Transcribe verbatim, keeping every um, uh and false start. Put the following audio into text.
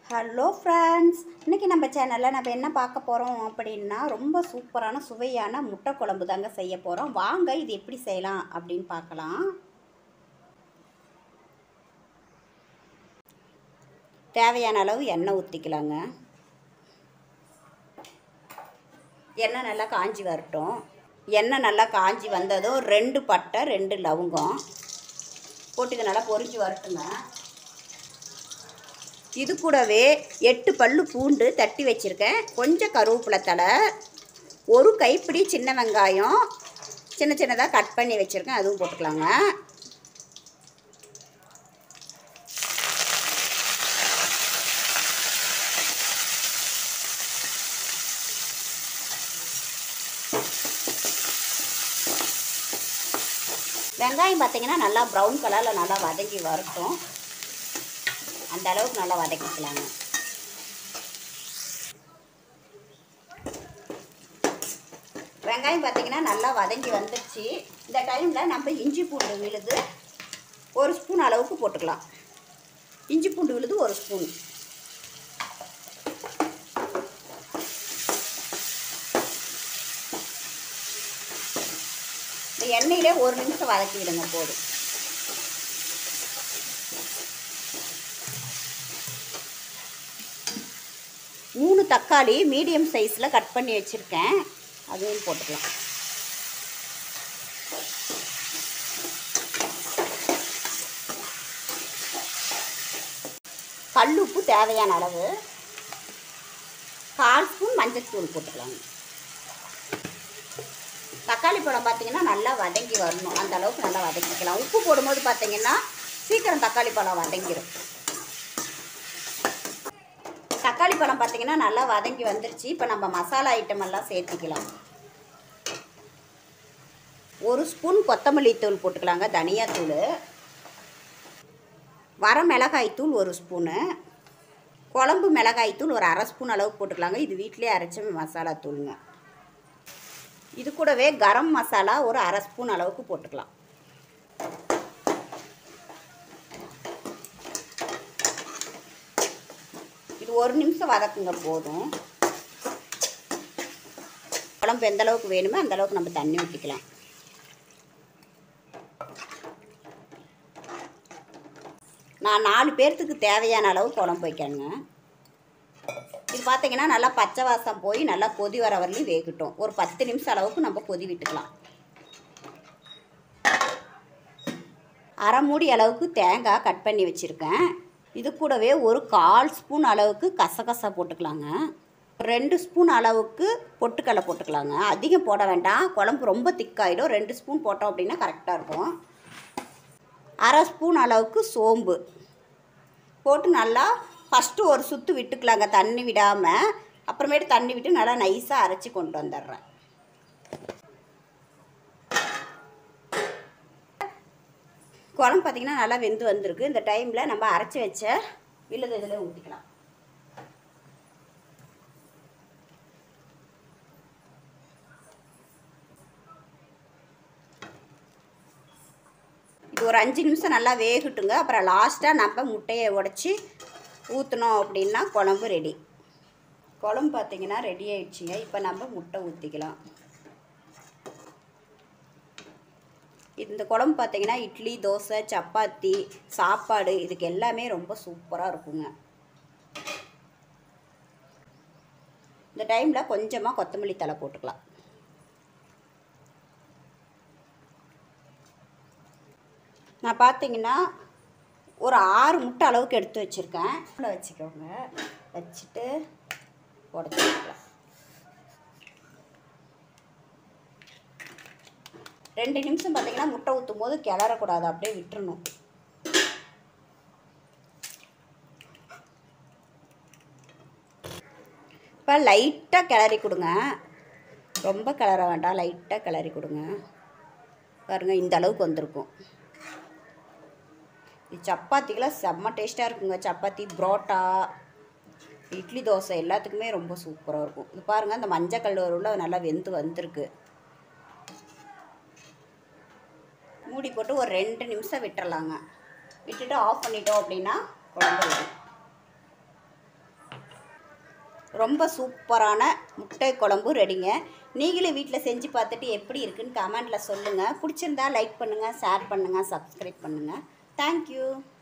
Hello friends, இன்றைக்கி நம்ம சேனலில் நம்ம என்ன பார்க்க போகிறோம் அப்படின்னா ரொம்ப சூப்பரான சுவையான முட்டை குழம்பு தாங்க செய்ய போகிறோம். வாங்க இது எப்படி செய்யலாம் அப்படின்னு பார்க்கலாம். தேவையான அளவு எண்ணெய் ஊற்றிக்கலாங்க. எண்ணெய் நல்லா காஞ்சி வரட்டும். எண்ணெய் நல்லா காஞ்சி வந்ததும் ரெண்டு பட்டை ரெண்டு லவங்கம் போட்டு இதை நல்லா பொரிஞ்சு வரட்டுங்க. இது கூடவே எட்டு பல்லு பூண்டு தட்டி வச்சுருக்கேன், கொஞ்சம் கருவேப்பிலை தழை, ஒரு கைப்பிடி சின்ன வெங்காயம் சின்ன சின்னதாக கட் பண்ணி வச்சுருக்கேன், அதுவும் போட்டுக்கலாங்க. வெங்காயம் பார்த்திங்கன்னா நல்லா ப்ரௌன் கலரில் நல்லா வதங்கி வரட்டும். அந்த அளவுக்கு நல்லா வதக்கிக்கலாங்க. வெங்காயம் பார்த்திங்கன்னா நல்லா வதங்கி வந்துடுச்சு. இந்த டைமில் நம்ம இஞ்சி பூண்டு விழுது ஒரு ஸ்பூன் அளவுக்கு போட்டுக்கலாம். இஞ்சி பூண்டு விழுது ஒரு ஸ்பூன். இந்த எண்ணெயிலே ஒரு நிமிஷம் வதக்கி விடுங்க போதும். மூணு தக்காளி மீடியம் சைஸில் கட் பண்ணி வச்சுருக்கேன், அதையும் போட்டுக்கலாம். கல் உப்பு தேவையான அளவு, கால் ஸ்பூன் மஞ்சள் தூள் போட்டுக்கலாங்க. தக்காளி பழம் பார்த்திங்கன்னா நல்லா வதங்கி வரணும், அந்த அளவுக்கு நல்லா வதக்கிக்கலாம். உப்பு போடும்போது பார்த்திங்கன்னா சீக்கிரம் தக்காளி பழம் வதங்கிடும். தக்காளி பழம் பார்த்திங்கன்னா நல்லா வதங்கி வந்துருச்சு. இப்போ நம்ம மசாலா ஐட்டம் எல்லாம் சேர்த்திக்கலாம். ஒரு ஸ்பூன் கொத்தமல்லி தூள் போட்டுக்கலாங்க, தனியாத்தூள், வர மிளகாய் தூள் ஒரு ஸ்பூனு, குழம்பு மிளகாய் தூள் ஒரு அரை ஸ்பூன் அளவுக்கு போட்டுக்கலாங்க. இது வீட்டிலே அரைச்ச மசாலா தூளுங்க. இது கூடவே கரம் மசாலா ஒரு அரை ஸ்பூன் அளவுக்கு போட்டுக்கலாம். இது ஒரு நிமிஷம் வதக்குங்க போதும். குழம்பு எந்த அளவுக்கு வேணுமோ அந்த அளவுக்கு நம்ம தண்ணி ஊற்றிக்கலாம். நான் நாலு பேர்த்துக்கு தேவையான அளவு குழம்பு வைக்கணுங்க. இது பார்த்திங்கன்னா நல்லா பச்சை வாசம் போய் நல்லா கொதி வர வரலையும் வேகட்டும். ஒரு பத்து நிமிஷம் அளவுக்கு நம்ம கொதி விட்டுக்கலாம். அரை மூடி அளவுக்கு தேங்காய் கட் பண்ணி வச்சுருக்கேன். இது கூடவே ஒரு கால் ஸ்பூன் அளவுக்கு கசகசா போட்டுக்கலாங்க. ரெண்டு ஸ்பூன் அளவுக்கு பொட்டுக்கடலை போட்டுக்கலாங்க. அதிகம் போட வேண்டாம், குழம்பு ரொம்ப திக்காயிடும். ரெண்டு ஸ்பூன் போட்டோம் அப்படின்னா கரெக்டாக இருக்கும். அரை ஸ்பூன் அளவுக்கு சோம்பு போட்டு நல்லா ஃபஸ்ட்டு ஒரு சுற்று விட்டுக்கலாங்க, தண்ணி விடாமல். அப்புறமேட்டு தண்ணி விட்டு நல்லா நைஸாக அரைச்சி கொண்டு வந்துடுறேன். குழம்பு பார்த்திங்கன்னா நல்லா வெந்து வந்திருக்கு. இந்த டைமில் நம்ம அரைச்சி வச்ச விழுது இதில் ஊற்றிக்கலாம். இது ஒரு அஞ்சு நிமிஷம் நல்லா வேகட்டுங்க. அப்புறம் லாஸ்ட்டாக நம்ம முட்டையை உடச்சி ஊற்றினோம் அப்படின்னா குழம்பு ரெடி. குழம்பு பார்த்திங்கன்னா ரெடி ஆகிடுச்சிங்க. இப்போ நம்ம முட்டை ஊற்றிக்கலாம். இந்த குழம்பு பார்த்திங்கன்னா இட்லி, தோசை, சப்பாத்தி, சாப்பாடு இதுக்கு எல்லாமே ரொம்ப சூப்பராக இருக்குங்க. இந்த டைமில் கொஞ்சமாக கொத்தமல்லி தழை போட்டுக்கலாம். நான் பார்த்திங்கன்னா ஒரு ஆறு முட்டை அளவுக்கு எடுத்து வச்சுருக்கேன். உள்ள வச்சுக்கோங்க, வச்சுட்டு உடச்சிக்கலாம். ரெண்டு நிமிஷம் பார்த்திங்கன்னா முட்டை ஊற்றும் போது கிளறக்கூடாது, அப்படியே விட்டுறணும். இப்போ லைட்டாக கிளறி கொடுங்க, ரொம்ப கிளற வேண்டாம், லைட்டாக கிளறி கொடுங்க. பாருங்கள், இந்த அளவுக்கு வந்திருக்கும். இது சப்பாத்திக்கெலாம் செம்ம டேஸ்ட்டாக இருக்குங்க. சப்பாத்தி, புரோட்டா, இட்லி, தோசை எல்லாத்துக்குமே ரொம்ப சூப்பராக இருக்கும். இது பாருங்கள், அந்த மஞ்சள் கல்லூரில் நல்லா வெந்து வந்திருக்கு. மூடி போட்டு ஒரு ரெண்டு நிமிஷம் விட்டுறலாங்க. விட்டுட்டு ஆஃப் பண்ணிட்டோம் அப்படின்னா குழம்பு ரெடி. ரொம்ப சூப்பரான முட்டை குழம்பு ரெடிங்க. நீங்களும் வீட்டில் செஞ்சு பார்த்துட்டு எப்படி இருக்குன்னு கமெண்ட்டில் சொல்லுங்கள். பிடிச்சிருந்தா லைக் பண்ணுங்கள், ஷேர் பண்ணுங்கள், சப்ஸ்கிரைப் பண்ணுங்கள். தேங்க்யூ.